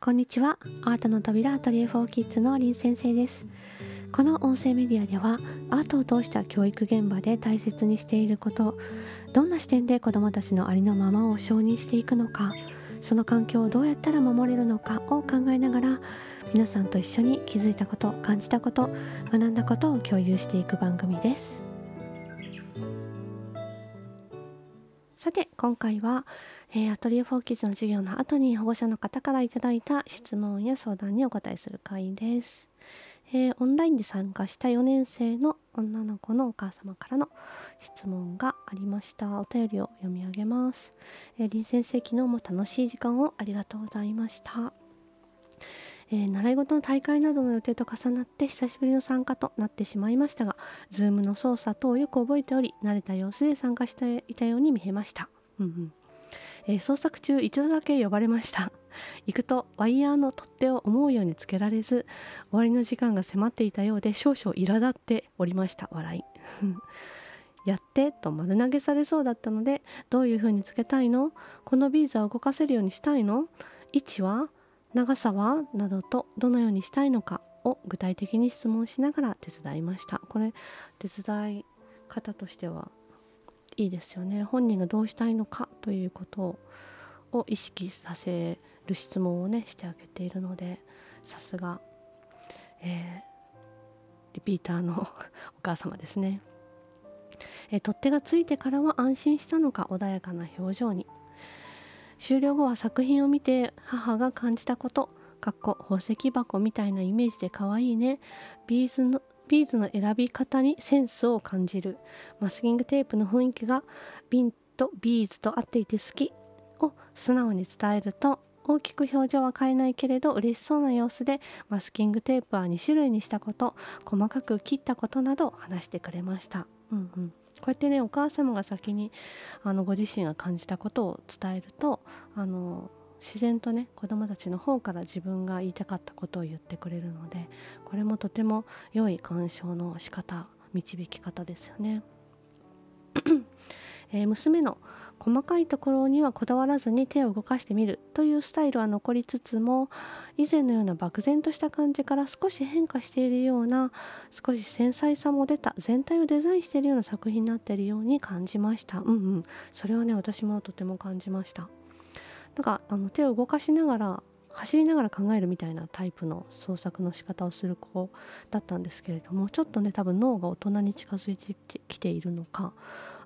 こんにちは。アートの扉アトリエ4キッズの林先生です。この音声メディアではアートを通した教育現場で大切にしていること、どんな視点で子どもたちのありのままを承認していくのか、その環境をどうやったら守れるのかを考えながら、皆さんと一緒に気づいたこと、感じたこと、学んだことを共有していく番組です。さて今回は、アトリエ4キッズの授業の後に保護者の方からいただいた質問や相談にお答えする回です。オンラインで参加した4年生の女の子のお母様からの質問がありました。お便りを読み上げます。林先生、昨日も楽しい時間をありがとうございました。習い事の大会などの予定と重なって久しぶりの参加となってしまいましたが、Zoom の操作等をよく覚えており、慣れた様子で参加していたように見えました。創作中一度だけ呼ばれました。行くとワイヤーの取っ手を思うようにつけられず、終わりの時間が迫っていたようで少々苛立っておりました。笑いやってと丸投げされそうだったので、どういう風につけたいの、このビーズは動かせるようにしたいの、位置は、長さはなどとどのようにしたいのかを具体的に質問しながら手伝いました。これ手伝い方としてはいいですよね。本人がどうしたいのかということを意識させる質問をねしてあげているので、さすが、リピーターのお母様ですね。取っ手がついてからは安心したのか穏やかな表情に。終了後は作品を見て母が感じたこと、宝石箱みたいなイメージで可愛いね、ビーズの選び方にセンスを感じる、マスキングテープの雰囲気が瓶とビーズと合っていて好きを素直に伝えると、大きく表情は変えないけれど嬉しそうな様子で、マスキングテープは2種類にしたこと、細かく切ったことなどを話してくれました。こうやってね、お母様が先にご自身が感じたことを伝えると、自然とね子どもたちの方から自分が言いたかったことを言ってくれるので、これもとても良い鑑賞の仕方、導き方ですよね。娘の細かいところにはこだわらずに手を動かしてみるというスタイルは残りつつも、以前のような漠然とした感じから少し変化しているような、少し繊細さも出た全体をデザインしているような作品になっているように感じました。それはね、私もとても感じました。なんか手を動かしながら走りながら考えるみたいなタイプの創作の仕方をする子だったんですけれども、ちょっとね多分脳が大人に近づいてきているのか、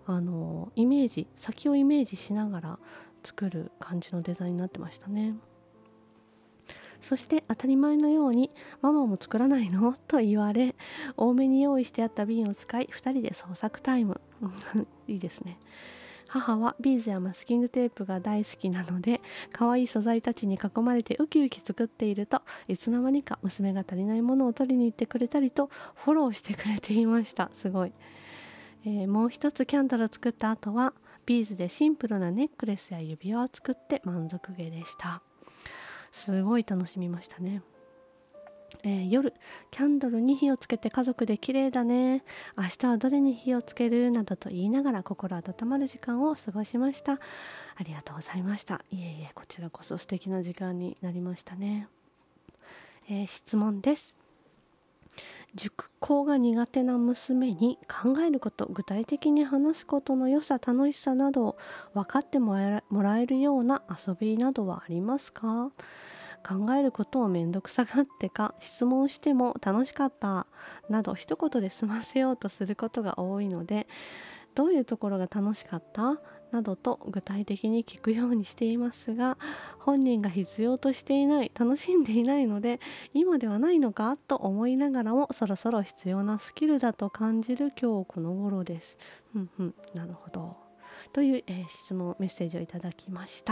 先をイメージしながら作る感じのデザインになってましたね。そして当たり前のようにママも作らないのと言われ、多めに用意してあった瓶を使い2人で創作タイムいいですね。母はビーズやマスキングテープが大好きなので、可愛い素材たちに囲まれてウキウキ作っていると、いつの間にか娘が足りないものを取りに行ってくれたりとフォローしてくれていました。すごい。もう一つキャンドルを作った後はビーズでシンプルなネックレスや指輪を作って満足げでした。すごい楽しみましたね。夜キャンドルに火をつけて家族で綺麗だね、明日はどれに火をつけるなどと言いながら心温まる時間を過ごしました。ありがとうございました。いえいえ、こちらこそ素敵な時間になりましたね。質問です。熟考が苦手な娘に考えること、具体的に話すことの良さ、楽しさなどを分かってもらえるような遊びなどはありますか？考えることをめんどくさがってか、質問しても楽しかったなど一言で済ませようとすることが多いので、どういうところが楽しかったなどと具体的に聞くようにしていますが、本人が必要としていない、楽しんでいないので、今ではないのかと思いながらも、そろそろ必要なスキルだと感じる今日この頃です。なるほど。という、質問メッセージをいただきました。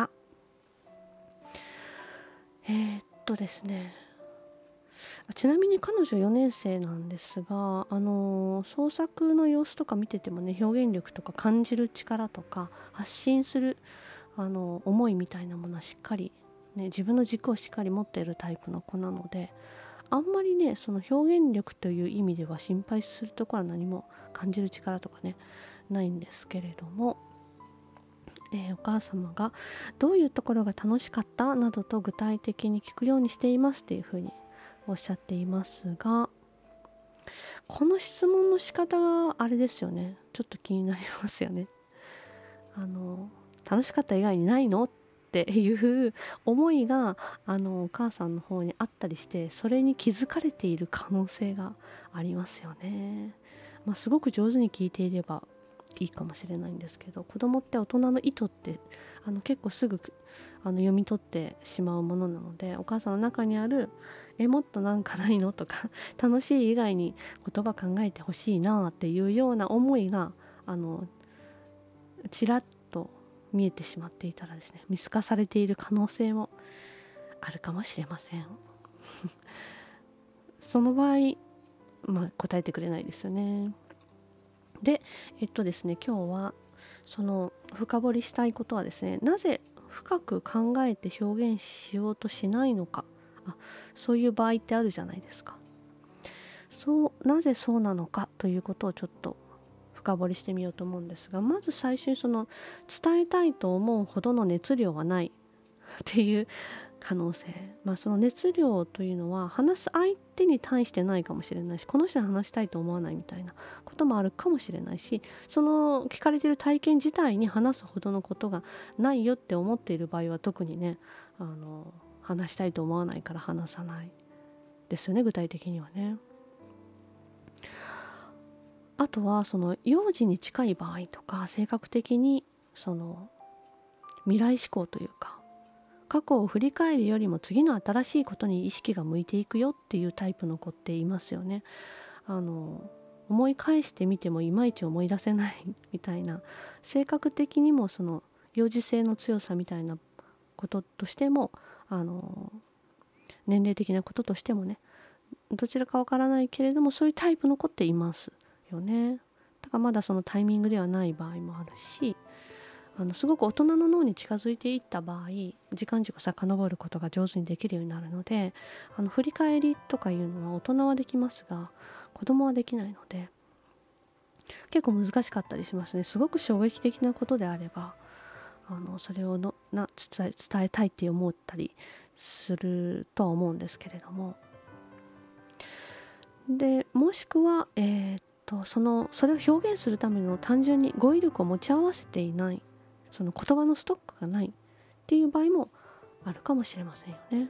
ですね、ちなみに彼女4年生なんですが、創作の様子とか見ててもね、表現力とか感じる力とか発信する思いみたいなものはしっかり、ね、自分の軸をしっかり持っているタイプの子なので、あんまりねその表現力という意味では心配するところは何も、感じる力とかねないんですけれども、 お母様がどういうところが楽しかったなどと具体的に聞くようにしていますっていうふうにおっしゃっていますが、この質問の仕方があれですよね。ちょっと気になりますよね。楽しかった以外にないのっていう思いがお母さんの方にあったりして、それに気づかれている可能性がありますよね。すごく上手に聞いていればいいかもしれないんですけど、子供って大人の意図って結構すぐ読み取ってしまうものなので、お母さんの中にあるもっとなんかないのとか楽しい以外に言葉考えてほしいなっていうような思いがちらっと見えてしまっていたらですね、見透かされている可能性もあるかもしれません。その場合、答えてくれないですよね。で、ですね、今日はその深掘りしたいことはですね、なぜ深く考えて表現しようとしないのか、そういう場合ってあるじゃないですか。なぜそうなのかということをちょっと深掘りしてみようと思うんですが、まず最初に伝えたいと思うほどの熱量はないっていう可能性、その熱量というのは話す相手に対してないかもしれないし、この人に話したいと思わないみたいなこともあるかもしれないし、その聞かれている体験自体に話すほどのことがないよって思っている場合は特にね、話したいと思わないから話さないですよね、具体的にはね。あとは幼児に近い場合とか、性格的に未来志向というか、過去を振り返るよりも次の新しいことに意識が向いていくよっていうタイプの子っていますよね。思い返してみてもいまいち思い出せないみたいな、性格的にも幼児性の強さみたいなこととしても、年齢的なこととしてもね、どちらかわからないけれどもそういうタイプの子っていますよね。だからまだそのタイミングではない場合もあるし、すごく大人の脳に近づいていった場合、時間軸を遡ることが上手にできるようになるので、振り返りとかいうのは大人はできますが子供はできないので、結構難しかったりしますね。すごく衝撃的なことであればそれを伝えたいって思ったりするとは思うんですけれども、でもしくは、それを表現するための単純に語彙力を持ち合わせていない、その言葉のストックがないっていう場合もあるかもしれませんよね。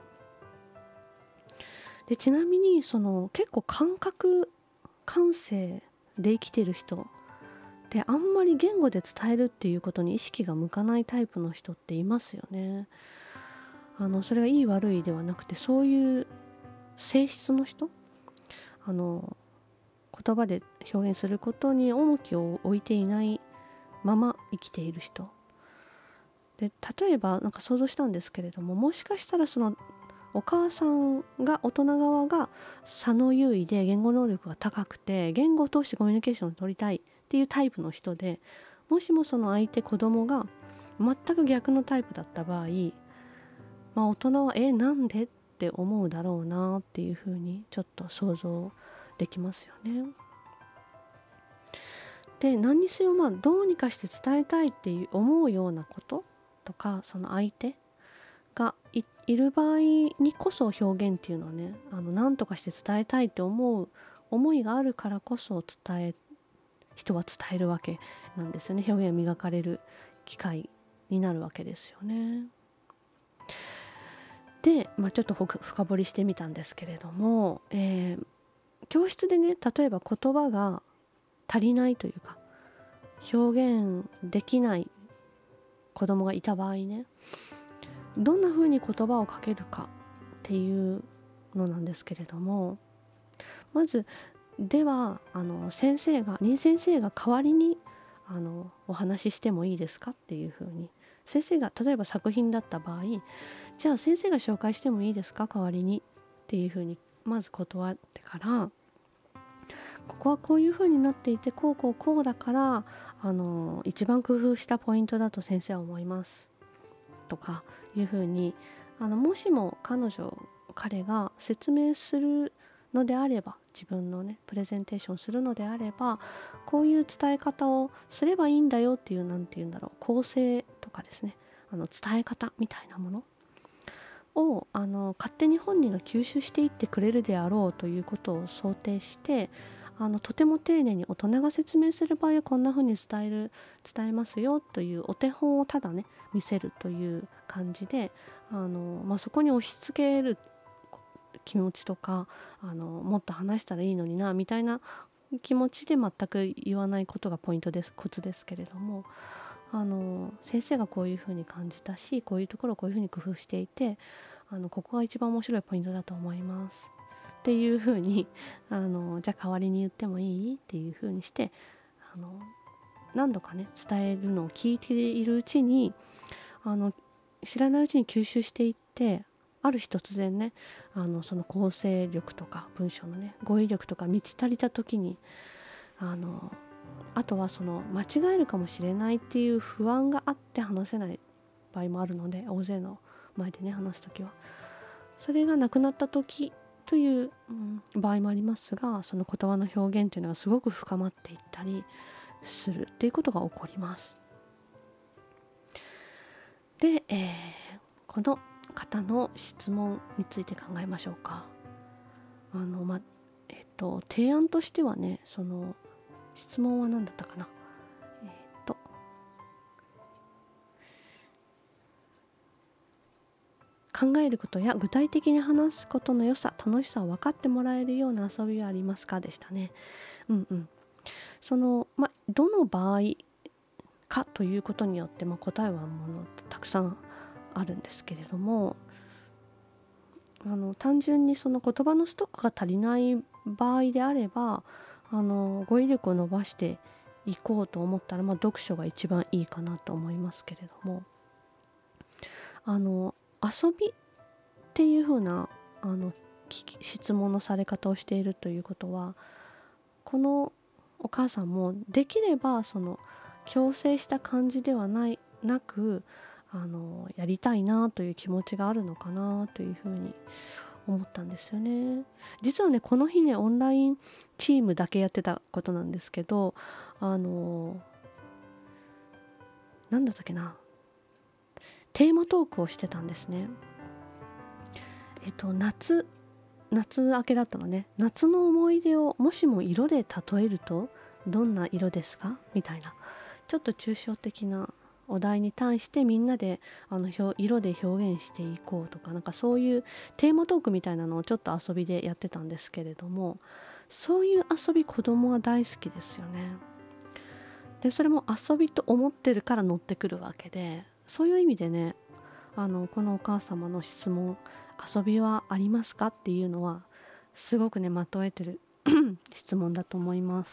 でちなみに結構感性で生きてる人で、あんまり言語で伝えるっていうことに意識が向かないタイプの人っていますよね。それがいい悪いではなくて、そういう性質の人、言葉で表現することに重きを置いていないまま生きている人で、例えば想像したんですけれども、もしかしたらお母さんが、大人側が左脳優位で言語能力が高くて、言語を通してコミュニケーションを取りたいっていうタイプの人で、もしもその相手、子供が全く逆のタイプだった場合、大人はなんでって思うだろうなっていうふうにちょっと想像できますよね。で何にせよどうにかして伝えたいって思うようなこととか、その相手がいる場合にこそ表現っていうのはね、何とかして伝えたいって思う思いがあるからこそ人は伝えるわけなんですよね。表現が磨かれる機会になるわけですよね。で、ちょっと深掘りしてみたんですけれども、教室でね、例えば言葉が足りないというか表現できない子供がいた場合ね、どんな風に言葉をかけるかっていうのなんですけれども、まずでは任先生が代わりにお話ししてもいいですかっていう風に、先生が例えば作品だった場合、じゃあ先生が紹介してもいいですか代わりにっていう風にまず断ってから、ここはこういう風になっていて、こうだから一番工夫したポイントだと先生は思いますとかいう風に、もしも彼が説明するのであれば、自分のねプレゼンテーションするのであれば、こういう伝え方をすればいいんだよっていう、なんていうんだろう、構成とかですね、伝え方みたいなものを勝手に本人が吸収していってくれるであろうということを想定して、とても丁寧に大人が説明する場合はこんな風に伝えますよというお手本をただね見せるという感じで、そこに押し付ける気持ちとか、もっと話したらいいのになみたいな気持ちで全く言わないことがポイントです、コツですけれども、先生がこういう風に感じたし、こういうところをこういう風に工夫していて、ここが一番面白いポイントだと思いますっていう風にじゃあ代わりに言ってもいいっていう風にして何度かね伝えるのを聞いているうちに知らないうちに吸収していって、ある日突然ねその構成力とか文章のね語彙力とか満ち足りた時にあとはその間違えるかもしれないっていう不安があって話せない場合もあるので、大勢の前でね話す時はそれがなくなった時という、場合もありますが、その言葉の表現というのがすごく深まっていったりするっていうことが起こります。で、この方の質問について考えましょうか。提案としてはね、その質問は何だったかな。考えることや具体的に話すことの良さ、楽しさを分かってもらえるような遊びはありますかでしたね。どの場合かということによって、答えはたくさんあるんですけれども、単純にその言葉のストックが足りない場合であれば語彙力を伸ばしていこうと思ったら、読書が一番いいかなと思いますけれども、遊びっていう風な質問のされ方をしているということは、このお母さんもできればその強制した感じではなくやりたいなという気持ちがあるのかなというふうに思ったんですよね。実はねこの日ねオンラインチームだけやってたことなんですけど、なんだったっけな、テーマトークをしてたんですね。夏明けだったのね。夏の思い出をもしも色で例えるとどんな色ですかみたいな、ちょっと抽象的なお題に対してみんなで色で表現していこうとか、なんかそういうテーマトークみたいなのをちょっと遊びでやってたんですけれども、そういう遊び子供は大好きですよね。でそれも遊びと思ってるから乗ってくるわけで、そういう意味でねこのお母様の質問、遊びはありますかっていうのはすごくね的を得てる質問だと思います。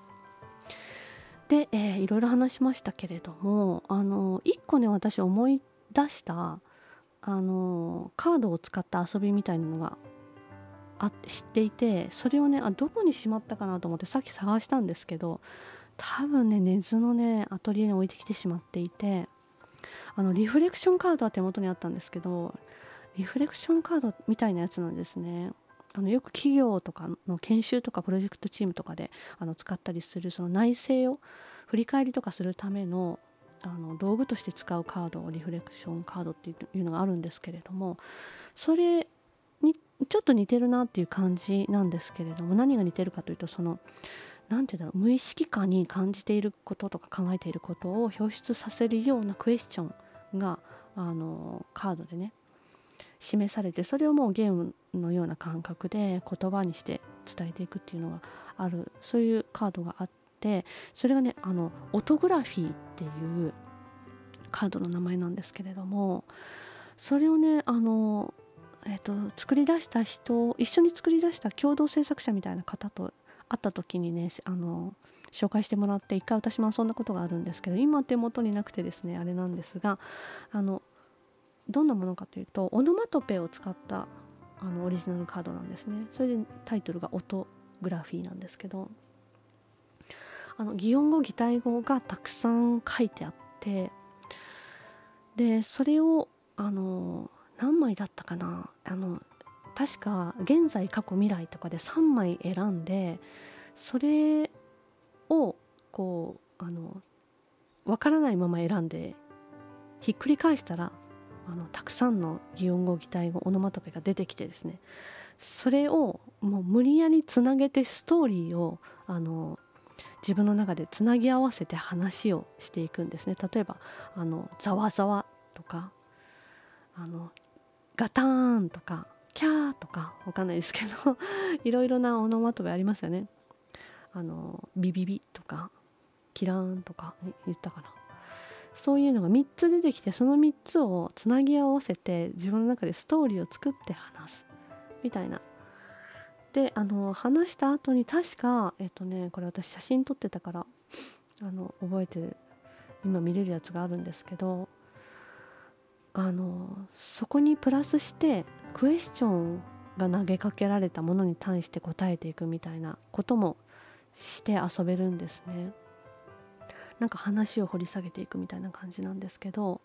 で、いろいろ話しましたけれども、一個ね私思い出したカードを使った遊びみたいなのが知っていて、それをねどこにしまったかなと思ってさっき探したんですけど、多分ね根津のねアトリエに置いてきてしまっていて、リフレクションカードは手元にあったんですけど、リフレクションカードみたいなやつなんですね。よく企業とかの研修とかプロジェクトチームとかで使ったりするその内政を振り返りとかするための道具として使うカードをリフレクションカードっていうのがあるんですけれども、それにちょっと似てるなっていう感じなんですけれども、何が似てるかというと、そのなんていうんだろう、無意識下に感じていることとか考えていることを表出させるようなクエスチョンがカードでね示されて、それをもうゲームのような感覚で言葉にして伝えていくっていうのがある、そういうカードがあって、それがねオトグラフィーっていうカードの名前なんですけれども、それをね作り出した人、一緒に作り出した共同制作者みたいな方と会った時にね紹介してもらって、一回私も遊んだことがあるんですけど、今手元になくてですねあれなんですが、どんなものかというとオノマトペを使ったオリジナルカードなんですね。それでタイトルがオトグラフィーなんですけど、擬音語擬態語がたくさん書いてあって、でそれを何枚だったかな、確か現在過去未来とかで3枚選んで、それをこうわからないまま選んでひっくり返したらたくさんの擬音語擬態語オノマトペが出てきてですね、それをもう無理やりつなげてストーリーを自分の中でつなぎ合わせて話をしていくんですね。例えばざわざわとかガターンとかキャーとかわかんないですけどいろいろなオノマトペありますよね。ビビビとかキラーンとか言ったかな。そういうのが3つ出てきて、その3つをつなぎ合わせて自分の中でストーリーを作って話すみたいな。で話した後に確かこれ私写真撮ってたから覚えて今見れるやつがあるんですけど、そこにプラスしてクエスチョンが投げかけられたものに対して答えていくみたいなこともして遊べるんですね。なんか話を掘り下げていくみたいな感じなんですけど、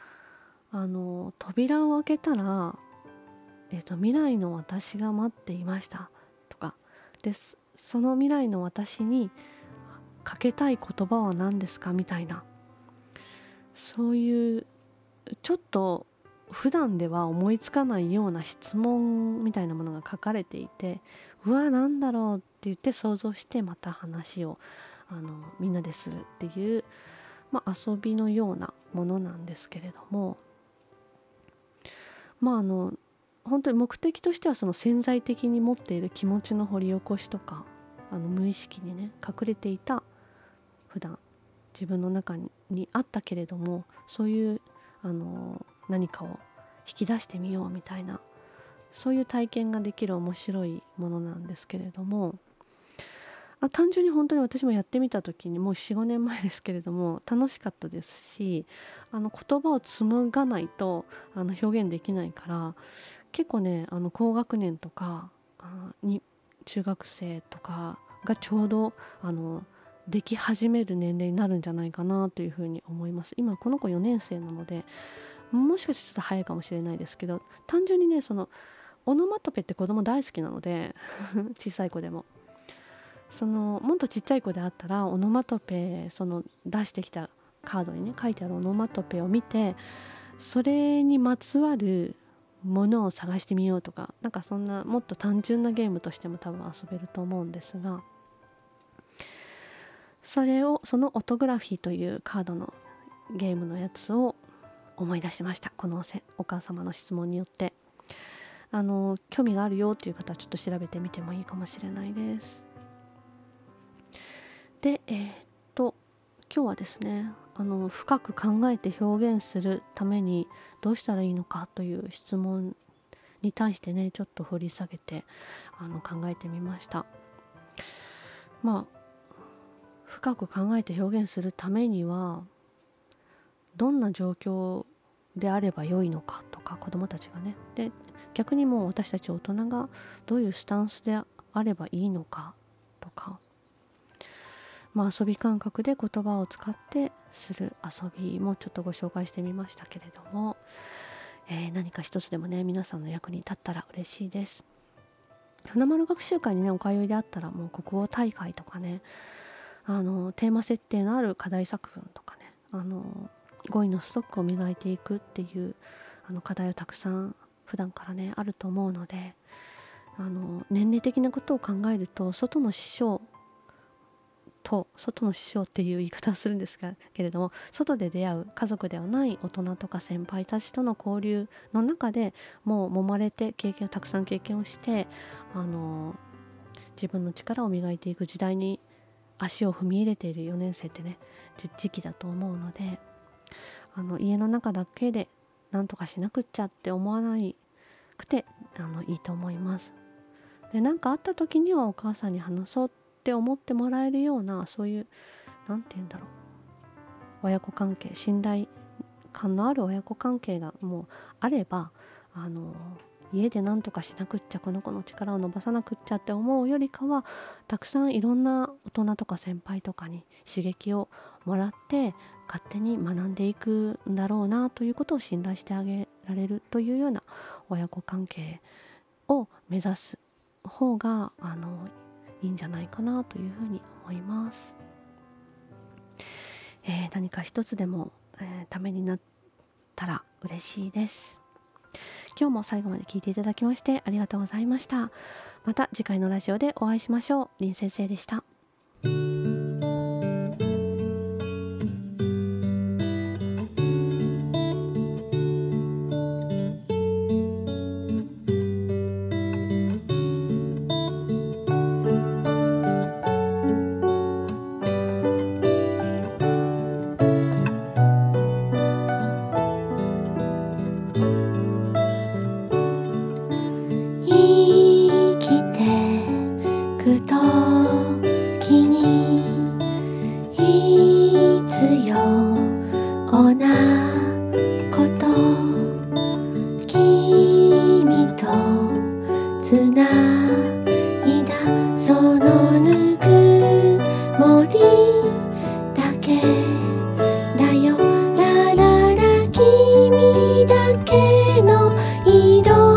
扉を開けたら、未来の私が待っていましたとかで、その未来の私にかけたい言葉は何ですかみたいな、そういうちょっと普段では思いつかないような質問みたいなものが書かれていて、うわなんだろうって言って想像してまた話をみんなでするっていう、遊びのようなものなんですけれども、本当に目的としてはその潜在的に持っている気持ちの掘り起こしとか、無意識にね隠れていた普段自分の中にあったけれども、そういう何かを引き出してみようみたいな、そういう体験ができる面白いものなんですけれども、単純に本当に私もやってみた時にもう 4,5 年前ですけれども楽しかったですし、言葉を紡がないと表現できないから、結構ね高学年とかに中学生とかがちょうどでき始める年齢になるんじゃないかなというふうに思います。今この子4年生なのでもしかしてちょっと早いかもしれないですけど、単純にねそのオノマトペって子供大好きなので小さい子でももっとちっちゃい子であったらオノマトペ出してきたカードにね書いてあるオノマトペを見て、それにまつわるものを探してみようとか、なんかそんなもっと単純なゲームとしても多分遊べると思うんですが、そのオトグラフィーというカードのゲームのやつを思い出しました。このお母様の質問によって。興味があるよっていう方はちょっと調べてみてもいいかもしれないです。で今日はですね深く考えて表現するためにどうしたらいいのかという質問に対してねちょっと掘り下げて考えてみました。深く考えて表現するためにはどんな状況であればよいのかとか、子どもたちがね、で逆にもう私たち大人がどういうスタンスであればいいのかとか、遊び感覚で言葉を使ってする遊びもちょっとご紹介してみましたけれども、何か一つでもね皆さんの役に立ったら嬉しいです。花丸学習会にねお通いであったら、もう国語大会とかねテーマ設定のある課題作文とかね語彙のストックを磨いていくっていう課題をたくさん普段からねあると思うので、年齢的なことを考えると外の師匠っていう言い方をするんですけれども、外で出会う家族ではない大人とか先輩たちとの交流の中でもう揉まれてたくさん経験をして自分の力を磨いていく時代に足を踏み入れている4年生ってね時期だと思うので、家の中だけでなんとかしなくっちゃって思わなくていいと思います。で何かあった時にはお母さんに話そうって思ってもらえるような、そういう親子関係、信頼感のある親子関係がもうあれば家で何とかしなくっちゃ、この子の力を伸ばさなくっちゃって思うよりかは、たくさんいろんな大人とか先輩とかに刺激をもらって勝手に学んでいくんだろうなということを信頼してあげられるというような親子関係を目指す方がいいんじゃないかなというふうに思います。何か一つでも、ためになたら嬉しいです。今日も最後まで聞いていただきましてありがとうございました。また次回のラジオでお会いしましょう。林先生でした。 君だけの色